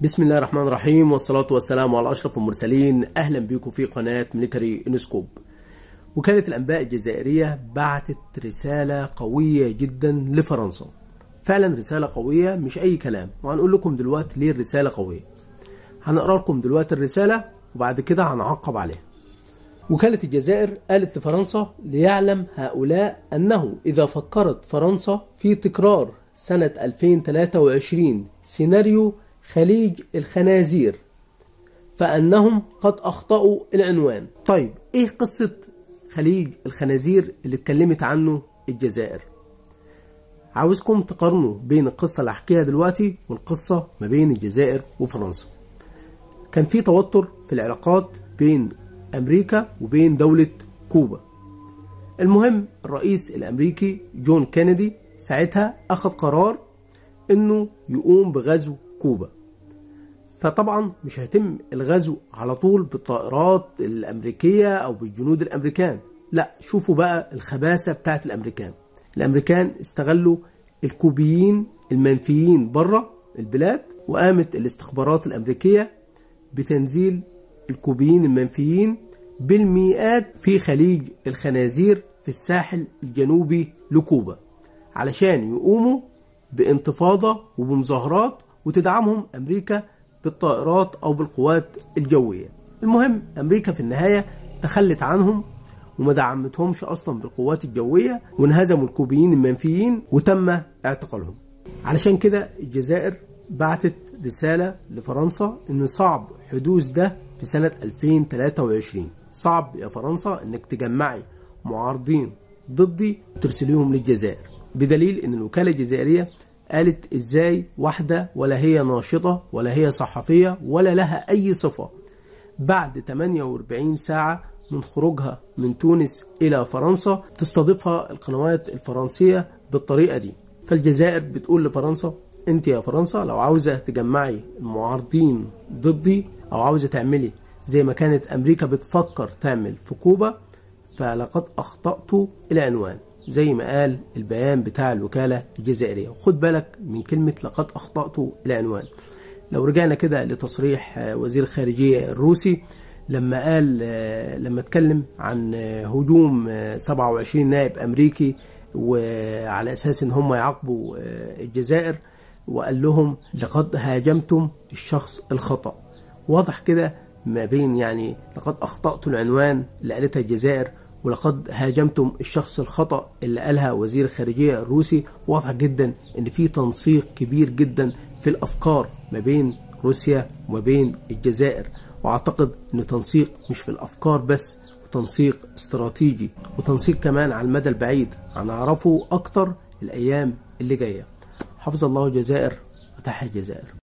بسم الله الرحمن الرحيم، والصلاة والسلام على أشرف المرسلين. أهلا بكم في قناة ميليتري انسكوب. وكالة الأنباء الجزائرية بعتت رسالة قوية جدا لفرنسا، فعلا رسالة قوية مش أي كلام، وهنقول لكم دلوقتي ليه الرسالة قوية. هنقرأ لكم دلوقتي الرسالة وبعد كده هنعقب عليها. وكالة الجزائر قالت لفرنسا: ليعلم هؤلاء أنه إذا فكرت فرنسا في تكرار سنة 2023 سيناريو خليج الخنازير فأنهم قد أخطأوا العنوان. طيب إيه قصة خليج الخنازير اللي اتكلمت عنه الجزائر؟ عاوزكم تقارنوا بين القصة اللي هحكيها دلوقتي والقصة ما بين الجزائر وفرنسا. كان في توتر في العلاقات بين أمريكا وبين دولة كوبا. المهم الرئيس الأمريكي جون كينيدي ساعتها أخذ قرار إنه يقوم بغزو كوبا. فطبعا مش هيتم الغزو على طول بالطائرات الأمريكية أو بالجنود الأمريكان، لا، شوفوا بقى الخباثة بتاعت الأمريكان استغلوا الكوبيين المنفيين بره البلاد، وقامت الاستخبارات الأمريكية بتنزيل الكوبيين المنفيين بالمئات في خليج الخنازير في الساحل الجنوبي لكوبا، علشان يقوموا بانتفاضة وبمظاهرات وتدعمهم أمريكا بالطائرات أو بالقوات الجوية. المهم أمريكا في النهاية تخلت عنهم وما دعمتهمش أصلا بالقوات الجوية، وانهزموا الكوبيين المنفيين وتم اعتقالهم. علشان كده الجزائر بعتت رسالة لفرنسا إن صعب حدوث ده في سنة 2023. صعب يا فرنسا إنك تجمعي معارضين ضدي وترسليهم للجزائر، بدليل إن الوكالة الجزائرية قالت ازاي واحدة ولا هي ناشطة ولا هي صحفية ولا لها اي صفة بعد 48 ساعة من خروجها من تونس الى فرنسا تستضيفها القنوات الفرنسية بالطريقة دي. فالجزائر بتقول لفرنسا: انت يا فرنسا لو عاوزة تجمعي المعارضين ضدي او عاوزة تعملي زي ما كانت امريكا بتفكر تعمل في كوبا، فلقد اخطأتوا العنوان، زي ما قال البيان بتاع الوكالة الجزائرية. وخد بالك من كلمة لقد أخطأتوا العنوان. لو رجعنا كده لتصريح وزير الخارجية الروسي لما اتكلم عن هجوم 27 نائب أمريكي وعلى أساس إن هم يعاقبوا الجزائر، وقال لهم لقد هاجمتم الشخص الخطأ. واضح كده ما بين يعني لقد أخطأتوا العنوان اللي قالتها الجزائر ولقد هاجمتم الشخص الخطأ اللي قالها وزير الخارجية الروسي. واضح جدا ان في تنسيق كبير جدا في الافكار ما بين روسيا وما بين الجزائر، واعتقد ان تنسيق مش في الافكار بس، وتنسيق استراتيجي وتنسيق كمان على المدى البعيد هنعرفه اكتر الايام اللي جاية. حفظ الله الجزائر وتحيا الجزائر.